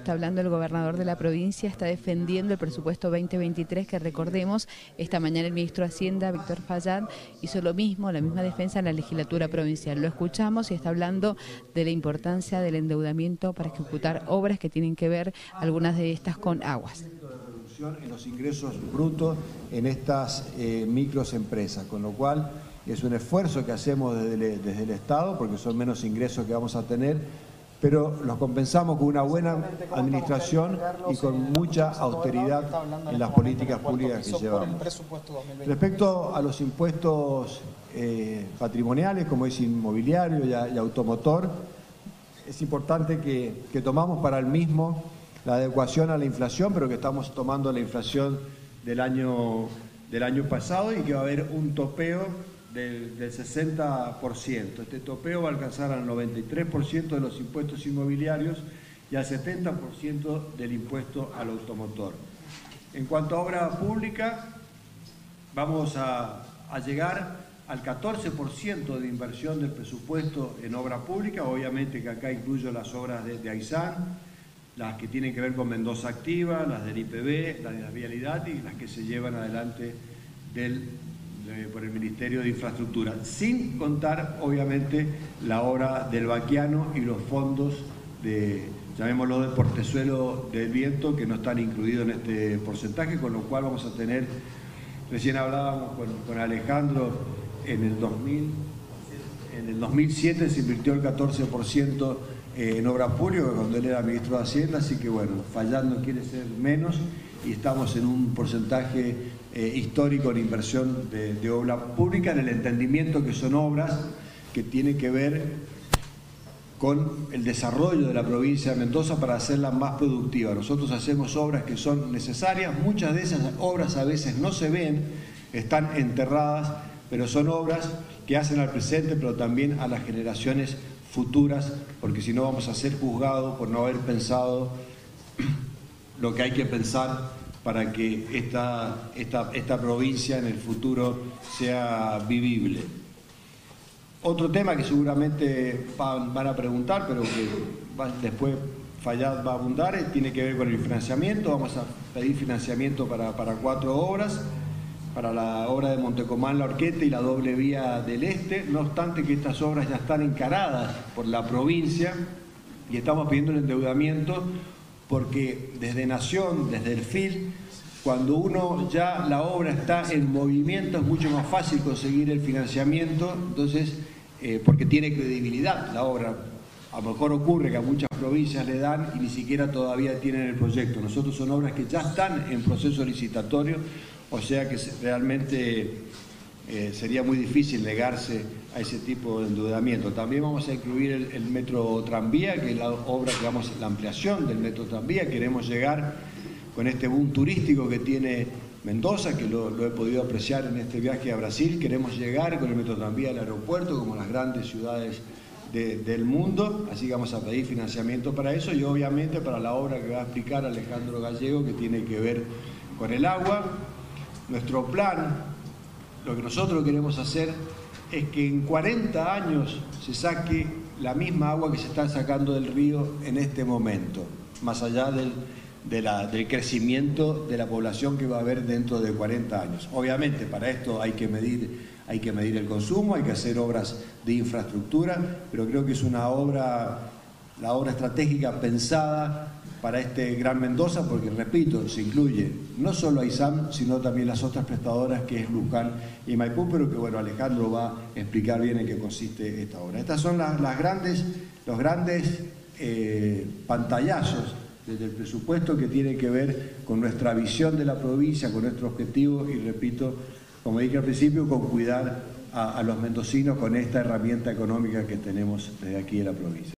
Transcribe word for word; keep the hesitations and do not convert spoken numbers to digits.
está hablando el gobernador de la provincia, está defendiendo el presupuesto veinte veintitrés, que recordemos, esta mañana el ministro de Hacienda, Víctor Fayad, hizo lo mismo, la misma defensa en la legislatura provincial. Lo escuchamos y está hablando de la importancia del endeudamiento para ejecutar obras que tienen que ver, algunas de estas, con aguas. En los ingresos brutos en estas eh, microempresas, con lo cual es un esfuerzo que hacemos desde el, desde el Estado, porque son menos ingresos que vamos a tener, pero los compensamos con una buena administración y con mucha austeridad en las políticas públicas que llevamos. Respecto a los impuestos eh, patrimoniales, como es inmobiliario y, y automotor, es importante que, que tomamos para el mismo la adecuación a la inflación, pero que estamos tomando la inflación del año, del año pasado y que va a haber un topeo del, del sesenta por ciento. Este topeo va a alcanzar al noventa y tres por ciento de los impuestos inmobiliarios y al setenta por ciento del impuesto al automotor. En cuanto a obra pública, vamos a, a llegar al catorce por ciento de inversión del presupuesto en obra pública, obviamente que acá incluyo las obras de, de Aysán, las que tienen que ver con Mendoza Activa, las del I P B, las de la vialidad y las que se llevan adelante del, de, por el Ministerio de Infraestructura, sin contar obviamente la obra del Baquiano y los fondos de, llamémoslo, de Portezuelo del Viento, que no están incluidos en este porcentaje, con lo cual vamos a tener, recién hablábamos con, con Alejandro, en el, dos mil, en el dos mil siete se invirtió el catorce por ciento en obra pública cuando él era ministro de Hacienda, así que bueno, Fayad no quiere ser menos y estamos en un porcentaje eh, histórico en inversión de, de obra pública, en el entendimiento que son obras que tienen que ver con el desarrollo de la provincia de Mendoza para hacerla más productiva. Nosotros hacemos obras que son necesarias, muchas de esas obras a veces no se ven, están enterradas, pero son obras que hacen al presente, pero también a las generaciones futuras, porque si no vamos a ser juzgados por no haber pensado lo que hay que pensar para que esta, esta, esta provincia en el futuro sea vivible. Otro tema que seguramente van, van a preguntar, pero que va, después Fayad va a abundar, tiene que ver con el financiamiento. Vamos a pedir financiamiento para, para cuatro obras, para la obra de Montecomán, La Horqueta y la doble vía del Este, no obstante que estas obras ya están encaradas por la provincia y estamos pidiendo el endeudamiento porque desde Nación, desde el F I L, cuando uno ya la obra está en movimiento es mucho más fácil conseguir el financiamiento, entonces, eh, porque tiene credibilidad la obra. A lo mejor ocurre que a muchas provincias le dan y ni siquiera todavía tienen el proyecto. Nosotros son obras que ya están en proceso licitatorio, o sea que realmente eh, sería muy difícil negarse a ese tipo de endeudamiento. También vamos a incluir el, el metro tranvía, que es la obra que vamos, la ampliación del metro tranvía. Queremos llegar con este boom turístico que tiene Mendoza, que lo, lo he podido apreciar en este viaje a Brasil. Queremos llegar con el metro tranvía al aeropuerto, como las grandes ciudades de, del mundo. Así que vamos a pedir financiamiento para eso y obviamente para la obra que va a explicar Alejandro Gallego, que tiene que ver con el agua. Nuestro plan, lo que nosotros queremos hacer es que en cuarenta años se saque la misma agua que se está sacando del río en este momento, más allá del, de la, del crecimiento de la población que va a haber dentro de cuarenta años. Obviamente para esto hay que medir, hay que medir el consumo, hay que hacer obras de infraestructura, pero creo que es una obra, la obra estratégica pensada para este Gran Mendoza, porque repito, se incluye no solo a Aysán, sino también las otras prestadoras que es Luján y Maipú, pero que bueno, Alejandro va a explicar bien en qué consiste esta obra. Estas son las, las grandes, los grandes eh, pantallazos desde el presupuesto que tiene que ver con nuestra visión de la provincia, con nuestro objetivo y repito, como dije al principio, con cuidar a, a los mendocinos con esta herramienta económica que tenemos desde aquí en la provincia.